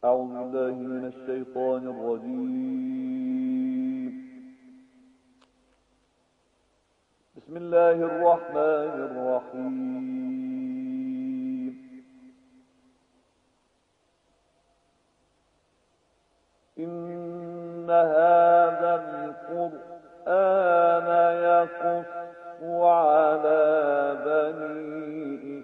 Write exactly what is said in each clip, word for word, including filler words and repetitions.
أعوذ بالله من الشيطان الرجيم. بسم الله الرحمن الرحيم. إن هذا القرآن يقص على بني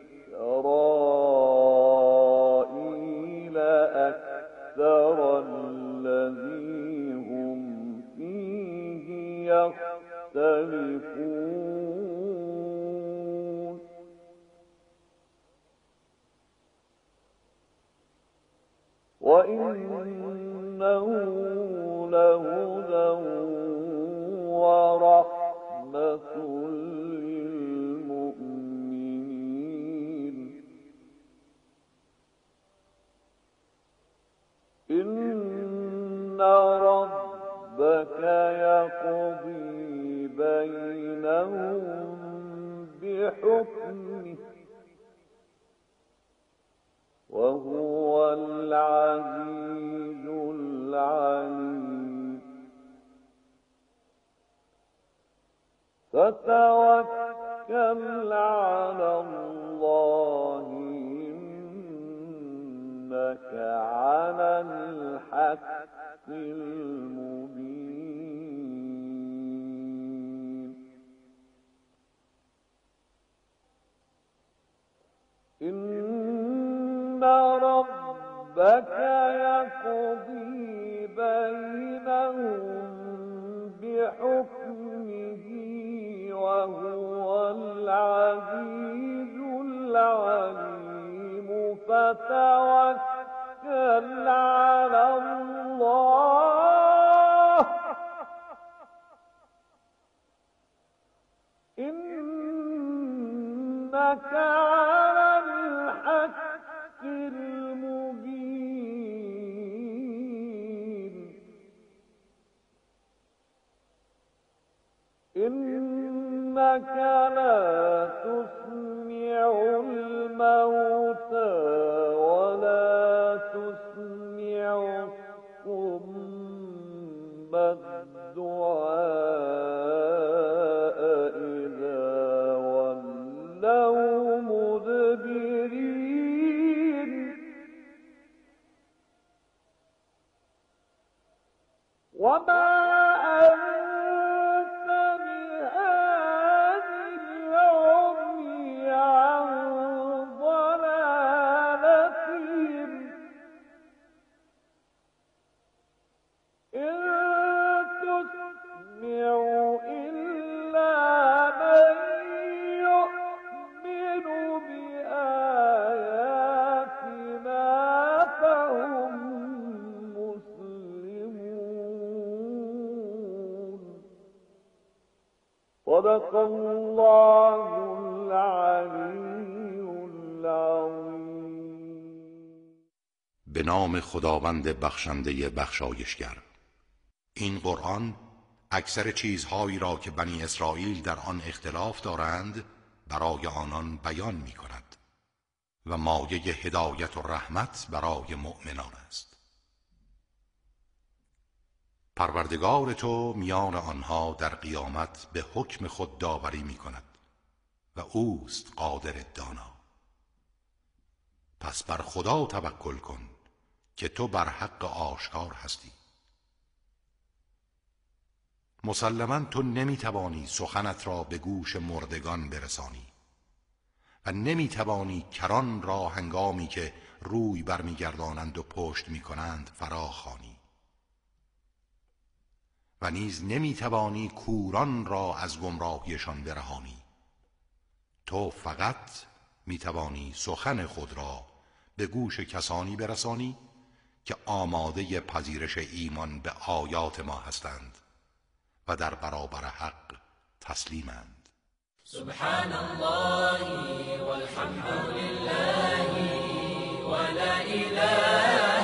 إسرائيل أكثر الذي هم فيه يختلفون. وإنه لهدى ورحمة للمؤمنين. إن ربك يقضي بينهم بحكمه وهو العزيز العليم. فتوكل على الله إنك على الحق المبين. إن ربك يقضي بينهم بحكمه وهو العزيز العليم. فتوكل على الله إنك على الحق المبين. إنك لا تسمع الموتى ولا تسمع الصم الدعاء إذا ولوا مدبرين. وما أنت بهاد العمي عن ضلالتهم إن تسمع إلا من يؤمن بآياتنا فهم مسلمون. صدق الله العلي العظيم. به نام خداوند بخشنده بخشایشگر. این قرآن اکثر چیزهایی را که بنی اسرائیل در آن اختلاف دارند برای آنان بیان می کند و مایه هدایت و رحمت برای مؤمنان است. پروردگار تو میان آنها در قیامت به حکم خود داوری می کند و اوست قادر دانا. پس بر خدا توکل کن که تو بر حق آشکار هستی. مسلماً تو نمیتوانی سخنت را به گوش مردگان برسانی و نمیتوانی کران را هنگامی که روی برمیگردانند و پشت میکنند فراخوانی و نیز نمیتوانی کوران را از گمراهیشان برهانی. تو فقط میتوانی سخن خود را به گوش کسانی برسانی که آماده پذیرش ایمان به آیات ما هستند و در برابر حق تسلیمند. سبحان الله والحمد لله ولا اله